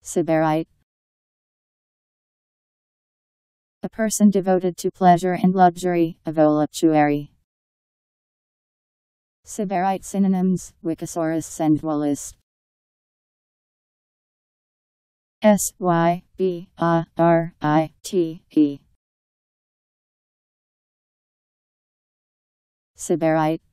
Sybarite. A person devoted to pleasure and luxury, a voluptuary. Sybarite synonyms, Wikisaurus and Wallace. Sybarite. Sybarite.